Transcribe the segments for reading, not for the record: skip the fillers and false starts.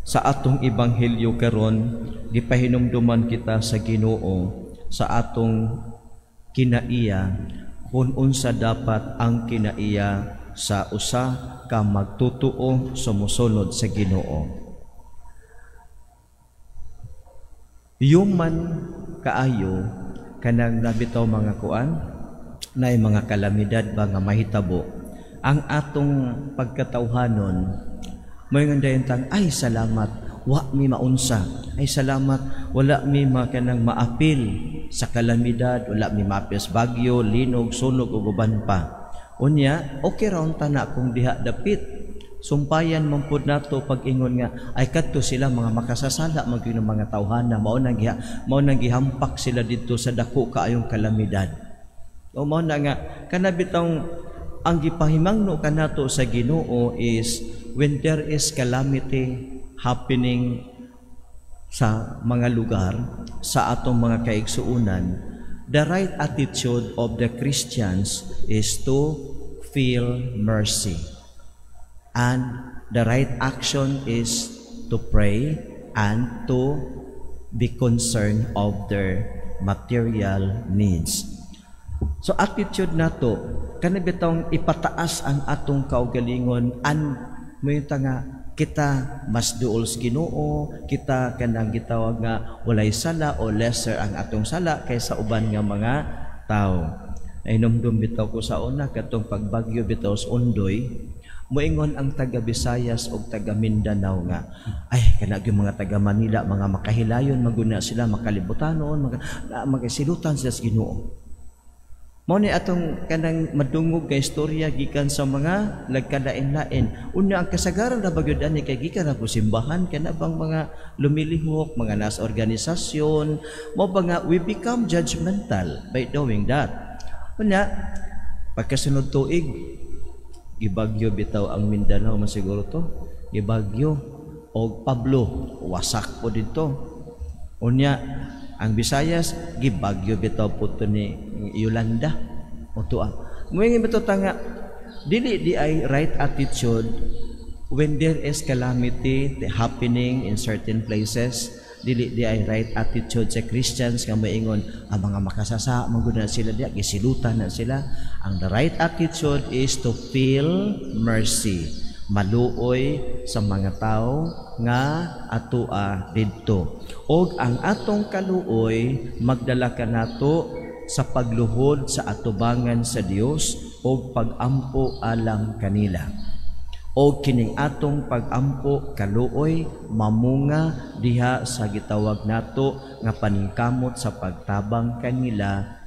sa atong ebanghelyo karon gipahinumduman kita sa Ginoo sa atong kinaiya kung unsa dapat ang kinaiya sa usa ka magtutuo sumusunod sa Ginoo. Human kaayo kanang nabitaw mga kuan na mga kalamidad ba nga mahitabo ang atong pagkatawhanon may ngandayon tang ay salamat wa mi maunsa, ay salamat wala mi makanang maapil sa kalamidad, wala mi maapil sa bagyo, linog, sunog ug uban pa. Unya okay ra unta na kung diha dapit sumpayan man pud nato pag-ingon nga ay kadto sila mga makasasala magyud ng mga tawhana mao nang gihampak sila didto sa dako kaayong kalamidad. O mao na nga kanabitong ang gipahimangno kanato sa Ginoo is when there is calamity happening sa mga lugar, sa atong mga kaigsuunan, the right attitude of the Christians is to feel mercy. And the right action is to pray and to be concerned of their material needs. So attitude nato kanabitong ipataas ang atong kaugalingon and mayunta nga kita mas duol sa Ginoo, kita kanang gitawag nga walay sala o lesser ang atong sala kaysa uban nga mga tao. Ay numdum bitaw ko sa una katong pagbagyo bitaw sa Undoy, moingon ang taga Visayas o taga Mindanao nga ay kana gyud mga taga Manila mga makahilayon maguna sila makalibutanon magasilutan sila sa Ginoo. Mao ni atong kanang madungog nga istorya gikan sa mga lagkalain-lain. Una ang kasagaran na bagyod ani kay gikan ako simbahan kana bang mga lumilihok, mga nas organisasyon, mo ba nga we become judgmental by doing that. Una pagkasunod tuig gibagyo bitaw ang Mindanao masiguro to. Gibagyo og Pablo wasak po dito. Unya ang Visayas gibagyo bitaw puto ni Yolanda o tuwa. Muingin bitaw tanga dili di ay right attitude when there is calamity happening in certain places. Dili di ay right attitude sa Christians nga maingon ang mga makasasa maguna sila diya gisilutan na sila. Ang the right attitude is to feel mercy, maluoy sa mga tao nga atua didto. Og ang atong kaluoy magdala kanato sa pagluhod sa atubangan sa Dios og pagampo alang kanila. Og kining atong pagampo kaluoy mamunga diha sa gitawag nato nga paningkamot sa pagtabang kanila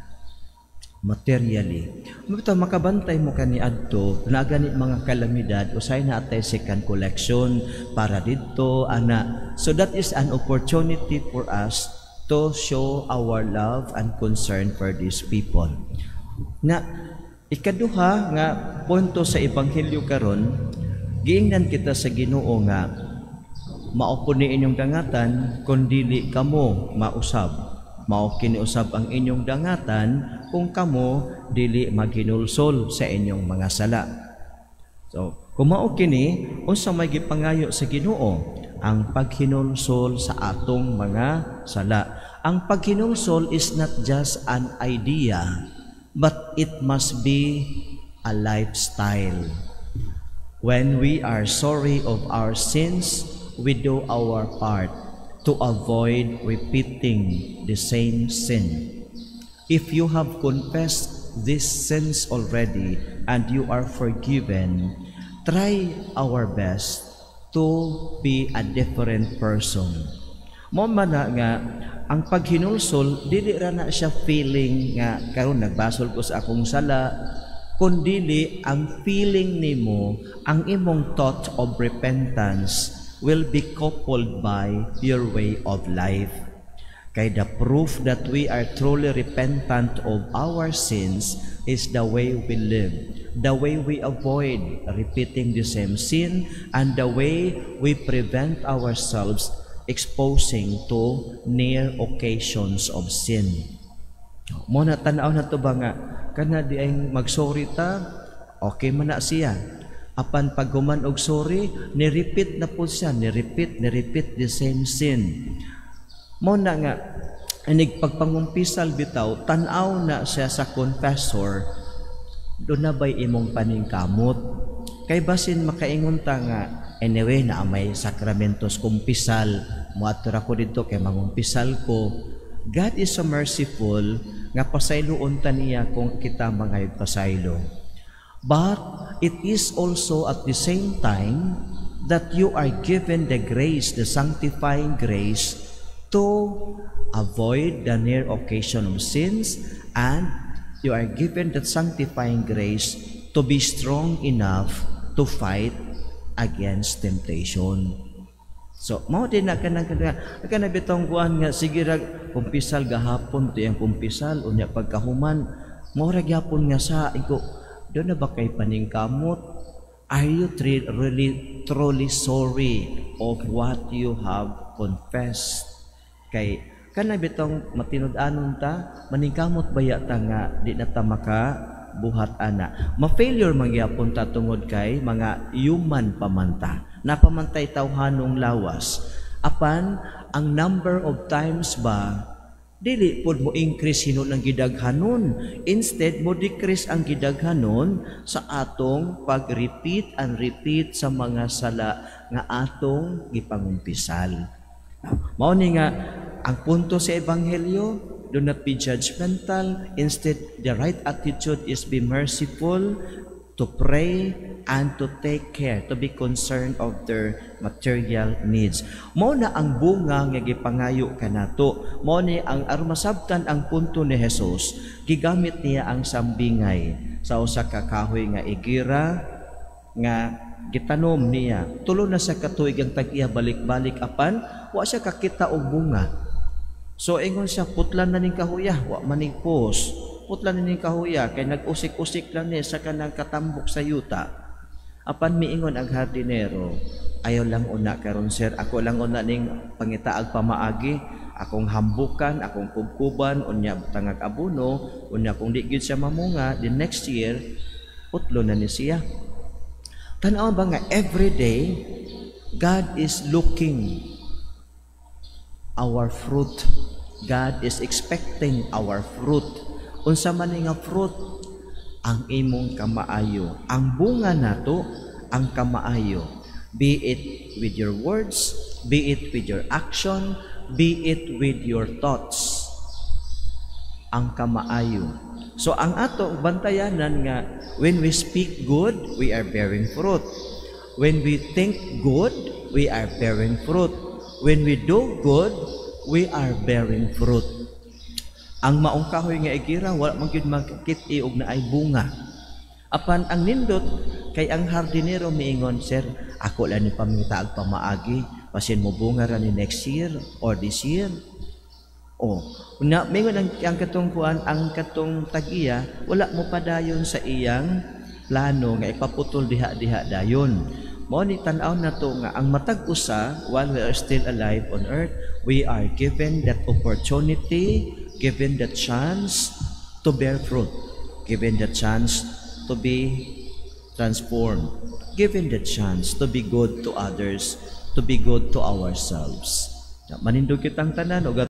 materially. Mabitaw makabantay mo kaniadto na ganit mga kalamidad usay na atay second collection para dito ana. So that is an opportunity for us to show our love and concern for these people. Na ikaduha nga punto sa ebanghelyo karon giingnan kita sa Ginoo nga mao po ni inyong dangatan kun dili kamo mausab. Mao kiniusab ang inyong dangatan kung kamo dili maghinulsol sa inyong mga sala. So, kung mao kini unsa may gipangayo sa Ginoo ang paghinulsol sa atong mga sala. Ang paghinulsol is not just an idea, but it must be a lifestyle. When we are sorry of our sins, we do our part to avoid repeating the same sin. If you have confessed these sins already and you are forgiven, try our best to be a different person. Mo man nga ang paghinulsol dili ra na siya feeling nga karon nagbasol ko sa akong sala, kundili ang feeling nimo, ang imong thought of repentance will be coupled by your way of life. Kay the proof that we are truly repentant of our sins is the way we live, the way we avoid repeating the same sin, and the way we prevent ourselves exposing to near occasions of sin. Mo na tanaw na to ba nga kana di ay magsorry ta, okay man na siya. Apan paghuman og sorry, ni-repeat na po siya, ni-repeat the same sin. Mo na nga, inig pagpangumpisal bitaw, tanaw na siya sa confessor, doon na ba'y imong paningkamot? Kay basin makaingon ta nga, anyway, na may sakramentos kumpisal, muatura ko dito kay mangumpisal ko. God is so merciful, nga pasayloon ta niya kung kita mga pasaylo. But it is also at the same time that you are given the grace, the sanctifying grace, to avoid the near occasion of sins, and you are given that sanctifying grace to be strong enough to fight against temptation. So, mao din na kanang bitong kuan nga sige ra kumpisal gahapon to yang kumpisal unya pagkahuman mao ra gyapon nga sa iko do na ba kay paningkamot? Are you really truly sorry of what you have confessed? Kay kana bitong matinud-anon ta maningkamot baya ta nga di na ta maka buhat ana. Ma-failure magyapon ta tungod kay mga human pamanta. Napamantay tawhanong lawas. Apan ang number of times ba dili pod mo increase hino ng gidaghanon. Instead mo decrease ang gidaghanon sa atong pag-repeat and repeat sa mga sala nga atong gipangumpisal. Mao ni nga ang punto sa ebanghelyo, do not be judgmental. Instead, the right attitude is be merciful, to pray, and to take care, to be concerned of their material needs. Mao na ang bunga nga gipangayo kanato. Mao ni ang armasabtan ang punto ni Jesus. Gigamit niya ang sambingay sa usa ka kahoy nga igira nga gitanom niya. Tulo na sa katuig ang tag-iya balik-balik apan wa siya kakita og bunga. So ingon siya putlan na ning kahuya, wa maning pos. Putlan na ning kahuya kay nag-usik-usik lang ni sa kanang katambok sa yuta. Apan miingon ang hardinero, ayaw lang una karon sir, ako lang una ning pangitaag pamaagi, akong hambukan, akong kubkuban, unya tangag abono, unya kung di gyud siya mamunga, the next year putlo na ni siya. Tanaw ba nga every day God is looking our fruit. God is expecting our fruit. Unsa man nga fruit? Ang imong kamaayo. Ang bunga nato, ang kamaayo. Be it with your words, be it with your action, be it with your thoughts. Ang kamaayo. So ang ato bantayanan nga when we speak good, we are bearing fruit. When we think good, we are bearing fruit. When we do good, we are bearing fruit. Ang maong kahoy nga igira, wala man gyud magkit-i og naay bunga. Apan ang nindot kay ang hardinero miingon, sir, ako lang ni pamitaag pamaagi, pasin mo bunga ra ni next year or this year. Oh, na mingon ang katong kuan, ang katong tag-iya, wala mo padayon sa iyang plano nga ipaputol diha-diha dayon. Mao ni tan-aw nato nga ang matag usa while we are still alive on earth, we are given that opportunity, given the chance to bear fruit, given the chance to be transformed, given the chance to be good to others, to be good to ourselves. Manindog kitang tanan og